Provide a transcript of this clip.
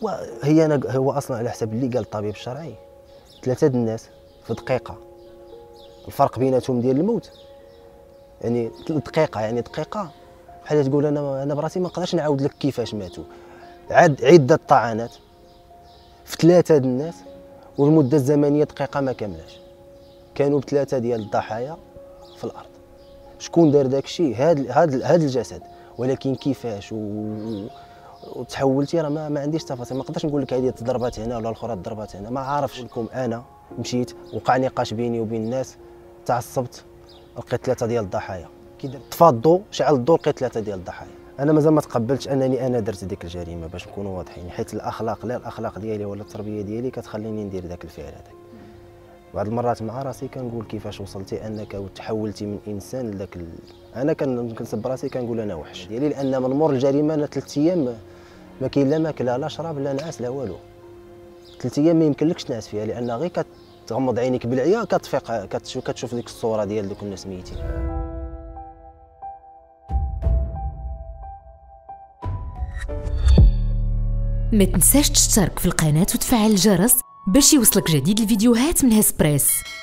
هو اصلا على حسب اللي قال الطبيب الشرعي 3 الناس في دقيقه، الفرق بيناتهم ديال الموت يعني دقيقه، يعني دقيقه بحال تقول انا براسي ما نقدرش نعاود لك كيفاش ماتوا. عده طعنات في 3 الناس، والمده الزمنيه دقيقه ما كاملاش. كانوا ب3 ديال الضحايا في الارض. شكون دار داك الشيء؟ هاد الجسد، ولكن كيفاش وتحولتي راه ما عنديش تفاصيل. ما نقدرش نقول لك هذه تضربات هنا ولا الاخرى تضربات هنا، ما عارفش لكم. انا مشيت وقع نقاش بيني وبين الناس، تعصبت لقيت 3 ديال الضحايا. كي تفاضوا شعل الضوء لقيت 3 ديال الضحايا. انا مازال ما تقبلتش انني انا درت ديك الجريمه، باش نكونوا واضحين، حيت الاخلاق لا الاخلاق ديالي ولا التربيه ديالي كتخليني ندير داك الفعل هذاك. بعض المرات مع راسي كنقول كيفاش وصلتي انك تحولتي من انسان لذاك انا كنسب راسي كنقول انا وحش ديالي، لان من مور الجريمه انا 3 ايام ما كاين لا ماكله لا شراب لا نعاس لا والو. 3 ايام ما يمكنلكش تنعس فيها، لان غير كتغمض عينيك بالعيا كتفيق كتشوف ديك الصوره ديال دوك الناس ميتين. ما تنساش تشترك في القناه وتفعل الجرس باش يوصلك جديد الفيديوهات من هسبريس.